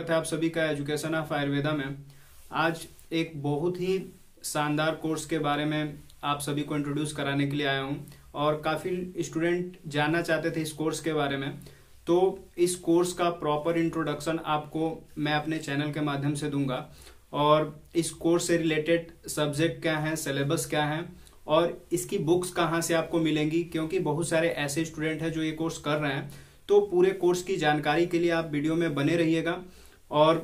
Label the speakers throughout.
Speaker 1: स्वागत है आप सभी का एजुकेशन ऑफ आयुर्वेदा में। आज एक बहुत ही शानदार कोर्स के बारे में आप सभी को इंट्रोड्यूस कराने के लिए आया हूं और काफ़ी स्टूडेंट जानना चाहते थे इस कोर्स के बारे में। तो इस कोर्स का प्रॉपर इंट्रोडक्शन आपको मैं अपने चैनल के माध्यम से दूंगा और इस कोर्स से रिलेटेड सब्जेक्ट क्या हैं, सिलेबस क्या है और इसकी बुक्स कहाँ से आपको मिलेंगी, क्योंकि बहुत सारे ऐसे स्टूडेंट हैं जो ये कोर्स कर रहे हैं। तो पूरे कोर्स की जानकारी के लिए आप वीडियो में बने रहिएगा और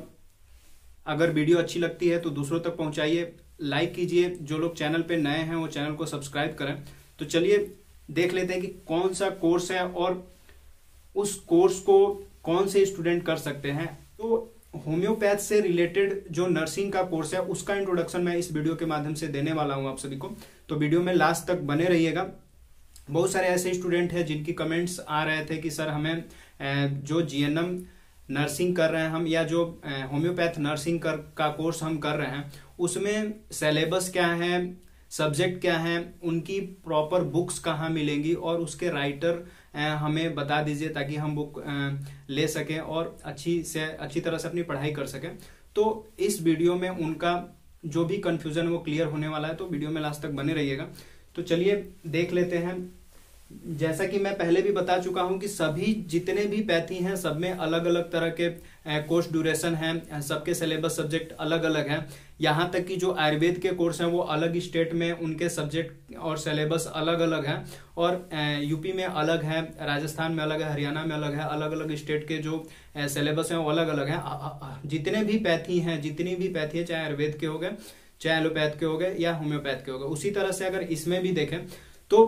Speaker 1: अगर वीडियो अच्छी लगती है तो दूसरों तक पहुंचाइए, लाइक कीजिए। जो लोग चैनल पे नए हैं वो चैनल को सब्सक्राइब करें। तो चलिए देख लेते हैं कि कौन सा कोर्स है और उस कोर्स को कौन से स्टूडेंट कर सकते हैं। तो होम्योपैथ से रिलेटेड जो नर्सिंग का कोर्स है उसका इंट्रोडक्शन मैं इस वीडियो के माध्यम से देने वाला हूं आप सभी को। तो वीडियो में लास्ट तक बने रहिएगा। बहुत सारे ऐसे स्टूडेंट हैं जिनकी कमेंट्स आ रहे थे कि सर हमें जो जीएनएम नर्सिंग कर रहे हैं हम, या जो होम्योपैथ नर्सिंग का कोर्स हम कर रहे हैं उसमें सिलेबस क्या है, सब्जेक्ट क्या है, उनकी प्रॉपर बुक्स कहाँ मिलेंगी और उसके राइटर हमें बता दीजिए ताकि हम बुक ले सकें और अच्छी तरह से अपनी पढ़ाई कर सकें। तो इस वीडियो में उनका जो भी कंफ्यूजन वो क्लियर होने वाला है, तो वीडियो में लास्ट तक बने रहिएगा। तो चलिए देख लेते हैं। जैसा कि मैं पहले भी बता चुका हूं कि सभी जितने भी पैथी हैं सब में अलग अलग तरह के कोर्स ड्यूरेशन है, सबके सिलेबस सब्जेक्ट अलग अलग हैं। यहाँ तक कि जो आयुर्वेद के कोर्स हैं वो अलग स्टेट में उनके सब्जेक्ट और सिलेबस अलग अलग हैं और यूपी में अलग है, राजस्थान में अलग है, हरियाणा में अलग है। अलग अलग स्टेट के जो सिलेबस हैं वो अलग अलग हैं। जितने भी पैथी हैं, जितनी भी पैथी है, चाहे आयुर्वेद के हो गए, चाहे एलोपैथ के हो गए या होम्योपैथ के हो गए, उसी तरह से अगर इसमें भी देखें तो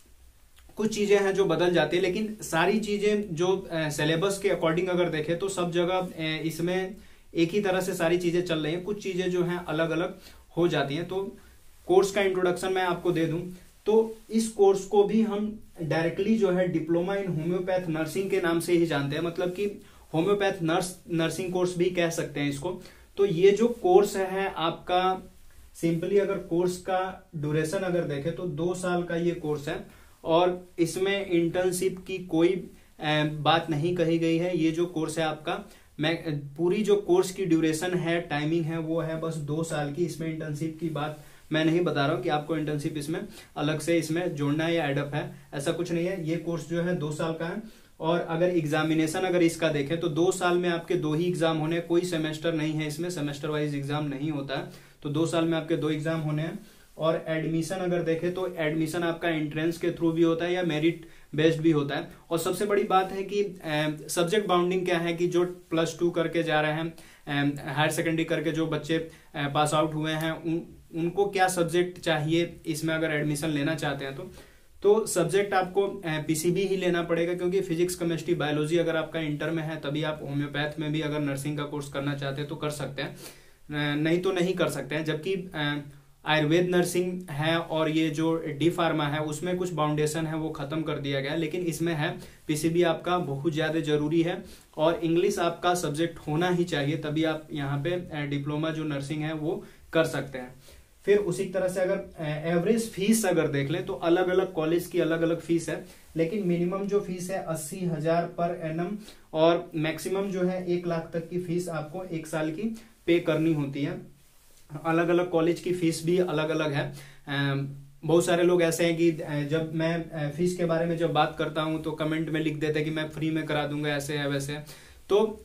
Speaker 1: कुछ चीजें हैं जो बदल जाती है, लेकिन सारी चीजें जो सिलेबस के अकॉर्डिंग अगर देखें तो सब जगह इसमें एक ही तरह से सारी चीजें चल रही हैं। कुछ चीजें जो हैं अलग अलग हो जाती हैं। तो कोर्स का इंट्रोडक्शन मैं आपको दे दूं तो इस कोर्स को भी हम डायरेक्टली जो है डिप्लोमा इन होम्योपैथ नर्सिंग के नाम से ही जानते हैं, मतलब कि होम्योपैथ नर्सिंग कोर्स भी कह सकते हैं इसको। तो ये जो कोर्स है आपका, सिंपली अगर कोर्स का ड्यूरेशन अगर देखें तो 2 साल का ये कोर्स है और इसमें इंटर्नशिप की कोई बात नहीं कही गई है। ये जो कोर्स है आपका, मैं पूरी जो कोर्स की ड्यूरेशन है, टाइमिंग है, वो है बस 2 साल की। इसमें इंटर्नशिप की बात मैं नहीं बता रहा हूँ कि आपको इंटर्नशिप इसमें अलग से इसमें जोड़ना है या एडअप है, ऐसा कुछ नहीं है। ये कोर्स जो है 2 साल का है और अगर एग्जामिनेशन अगर इसका देखें तो 2 साल में आपके 2 ही एग्जाम होने, कोई सेमेस्टर नहीं है इसमें, सेमेस्टर वाइज एग्जाम नहीं होता है। तो 2 साल में आपके 2 एग्जाम होने हैं। और एडमिशन अगर देखें तो एडमिशन आपका एंट्रेंस के थ्रू भी होता है या मेरिट बेस्ड भी होता है। और सबसे बड़ी बात है कि सब्जेक्ट बाउंडिंग क्या है कि जो +2 करके जा रहे हैं, हायर सेकेंडरी करके जो बच्चे पास आउट हुए हैं, उनको क्या सब्जेक्ट चाहिए इसमें अगर एडमिशन लेना चाहते हैं तो सब्जेक्ट आपको पीसीबी ही लेना पड़ेगा, क्योंकि फिजिक्स, केमिस्ट्री, बायोलॉजी अगर आपका इंटर में है तभी आप होम्योपैथ में भी अगर नर्सिंग का कोर्स करना चाहते हैं तो कर सकते हैं, नहीं तो नहीं कर सकते हैं। जबकि आयुर्वेद नर्सिंग है और ये जो डी फार्मा है उसमें कुछ बाउंडेशन है वो खत्म कर दिया गया है, लेकिन इसमें है पीसीबी आपका बहुत ज्यादा जरूरी है और इंग्लिश आपका सब्जेक्ट होना ही चाहिए, तभी आप यहाँ पे डिप्लोमा जो नर्सिंग है वो कर सकते हैं। फिर उसी तरह से अगर एवरेज फीस अगर देख लें तो अलग अलग कॉलेज की अलग अलग फीस है, लेकिन मिनिमम जो फीस है 80,000 पर एनम और मैक्सिमम जो है 1 लाख तक की फीस आपको 1 साल की पे करनी होती है। अलग अलग कॉलेज की फीस भी अलग अलग है। बहुत सारे लोग ऐसे हैं कि जब मैं फीस के बारे में जब बात करता हूं तो कमेंट में लिख देते हैं कि मैं फ्री में करा दूंगा, ऐसे है वैसे है। तो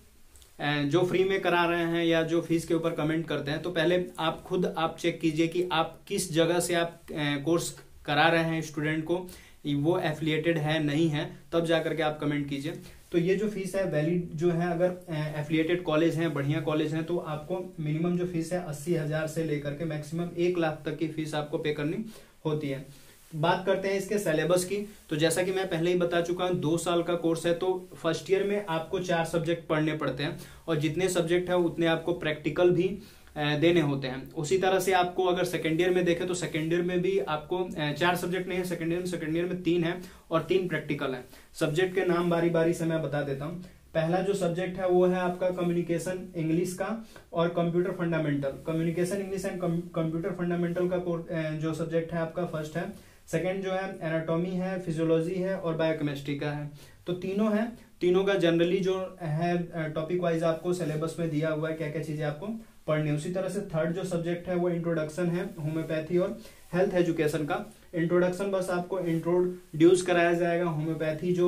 Speaker 1: जो फ्री में करा रहे हैं या जो फीस के ऊपर कमेंट करते हैं, तो पहले आप खुद आप चेक कीजिए कि आप किस जगह से आप कोर्स करा रहे हैं स्टूडेंट को, वो एफिलिएटेड है नहीं है, तब जाकर के आप कमेंट कीजिए। तो ये जो फीस है वैलिड जो है, अगर एफिलिएटेड कॉलेज हैं, बढ़िया कॉलेज हैं, तो आपको मिनिमम जो फीस है 80,000 से लेकर के मैक्सिमम 1 लाख तक की फीस आपको पे करनी होती है। बात करते हैं इसके सिलेबस की। तो जैसा कि मैं पहले ही बता चुका हूं 2 साल का कोर्स है, तो फर्स्ट ईयर में आपको 4 सब्जेक्ट पढ़ने पड़ते हैं और जितने सब्जेक्ट है उतने आपको प्रैक्टिकल भी देने होते हैं। उसी तरह से आपको अगर सेकेंड ईयर में देखें तो सेकेंड ईयर में भी आपको 4 सब्जेक्ट नहीं है सेकेंड ईयर में 3 है और 3 प्रैक्टिकल है। सब्जेक्ट के नाम बारी बारी से मैं बता देता हूँ। पहला जो सब्जेक्ट है वो है आपका कम्युनिकेशन इंग्लिश का और computer fundamental. Communication English and computer fundamental का जो सब्जेक्ट है आपका फर्स्ट है। सेकेंड जो है एनाटॉमी है, फिजियोलॉजी है और बायोकेमिस्ट्री का है। तो तीनों है, तीनों का जनरली जो है टॉपिक वाइज आपको सिलेबस में दिया हुआ है क्या क्या चीजें आपको पढ़नी है। उसी तरह से थर्ड जो सब्जेक्ट है वो इंट्रोडक्शन है होम्योपैथी और हेल्थ एजुकेशन का। इंट्रोडक्शन बस आपको इंट्रोड्यूस कराया जाएगा होम्योपैथी जो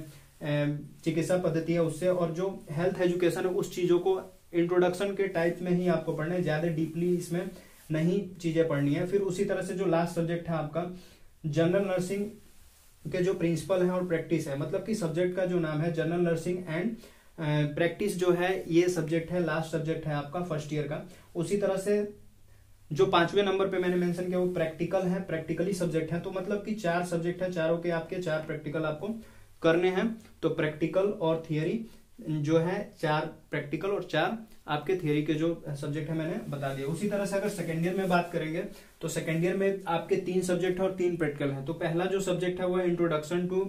Speaker 1: चिकित्सा पद्धति है उससे, और जो हेल्थ एजुकेशन है उस चीजों को इंट्रोडक्शन के टाइप में ही आपको पढ़ना है, ज्यादा डीपली इसमें नहीं चीजें पढ़नी है। फिर उसी तरह से जो लास्ट सब्जेक्ट है आपका जनरल नर्सिंग के जो प्रिंसिपल है और प्रैक्टिस है, मतलब कि सब्जेक्ट का जो नाम है जनरल नर्सिंग एंड प्रैक्टिस जो है ये सब्जेक्ट है, लास्ट सब्जेक्ट है आपका फर्स्ट ईयर का। उसी तरह से जो 5वें नंबर पे मैंने मेंशन किया वो प्रैक्टिकल है, प्रैक्टिकली सब्जेक्ट है, तो मतलब कि 4 सब्जेक्ट है, चारों के आपके 4 प्रैक्टिकल आपको करने हैं। तो प्रैक्टिकल और थियरी जो है 4 प्रैक्टिकल और 4 आपके थियरी के जो सब्जेक्ट है मैंने बता दिया। उसी तरह से अगर सेकेंड ईयर में बात करेंगे तो सेकेंड ईयर में आपके 3 सब्जेक्ट है और 3 प्रैक्टिकल है। तो पहला जो सब्जेक्ट है वो है introduction to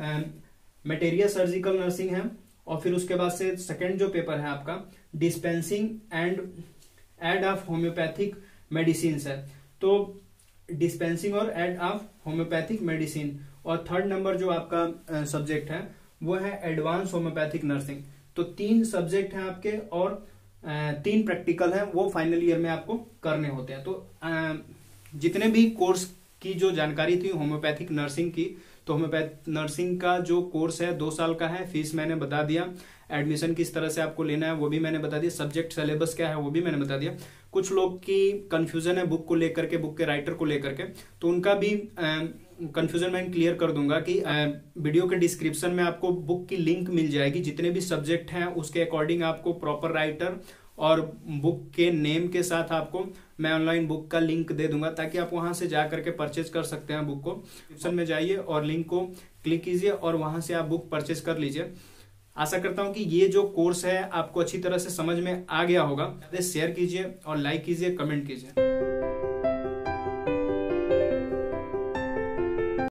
Speaker 1: material surgical nursing है, और फिर उसके बाद से सेकेंड जो पेपर है आपका dispensing and aid of homeopathic medicine है, तो डिस्पेंसिंग और एड ऑफ होम्योपैथिक मेडिसिन। और थर्ड नंबर जो आपका सब्जेक्ट है वो है एडवांस होम्योपैथिक नर्सिंग। तो 3 सब्जेक्ट हैं आपके और 3 प्रैक्टिकल हैं, वो फाइनल ईयर में आपको करने होते हैं। तो जितने भी कोर्स की जो जानकारी थी होम्योपैथिक नर्सिंग की, तो होम्योपैथ नर्सिंग का जो कोर्स है 2 साल का है, फीस मैंने बता दिया, एडमिशन किस तरह से आपको लेना है वो भी मैंने बता दिया, सब्जेक्ट सिलेबस क्या है वो भी मैंने बता दिया। कुछ लोग की कंफ्यूजन है बुक को लेकर के, बुक के राइटर को लेकर के, तो उनका भी कंफ्यूजन मैं क्लियर कर दूंगा कि वीडियो के डिस्क्रिप्शन में आपको बुक की लिंक मिल जाएगी, जितने भी सब्जेक्ट हैं उसके अकॉर्डिंग आपको प्रॉपर राइटर और बुक के नेम के साथ आपको मैं ऑनलाइन बुक का लिंक दे दूंगा, ताकि आप वहां से जा करके परचेज कर सकते हैं बुक को। डिस्क्रिप्शन में जाइए और लिंक को क्लिक कीजिए और वहां से आप बुक परचेज कर लीजिए। आशा करता हूं कि ये जो कोर्स है आपको अच्छी तरह से समझ में आ गया होगा। शेयर कीजिए और लाइक कीजिए, कमेंट कीजिए।